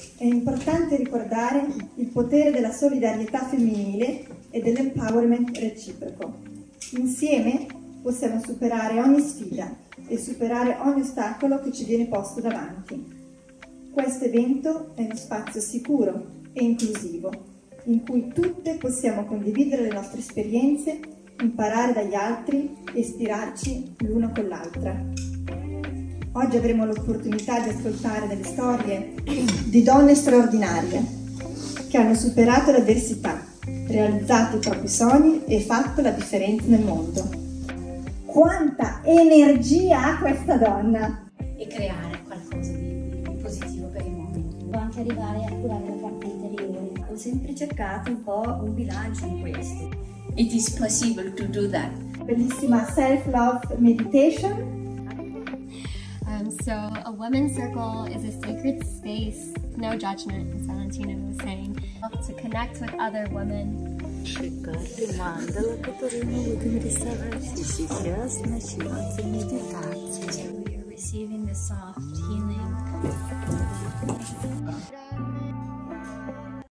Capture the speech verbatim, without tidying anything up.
È importante ricordare il potere della solidarietà femminile e dell'empowerment reciproco. Insieme possiamo superare ogni sfida e superare ogni ostacolo che ci viene posto davanti. Questo evento è uno spazio sicuro e inclusivo, in cui tutte possiamo condividere le nostre esperienze, imparare dagli altri e ispirarci l'una con l'altra. Oggi avremo l'opportunità di ascoltare delle storie di donne straordinarie che hanno superato l'avversità, realizzato i propri sogni e fatto la differenza nel mondo. Quanta energia ha questa donna! E creare qualcosa di, di positivo per il mondo. Devo anche arrivare a curare la parte interiore. Ho sempre cercato un po' un bilancio in questo. It is possible to do that. Bellissima self-love meditation. Um, so a women's circle is a sacred space, no judgment, as Valentina was saying, to connect with other women. Шикарный мандала, который мы будем рисовать сейчас, начнется медитация. So you're receiving the soft healing.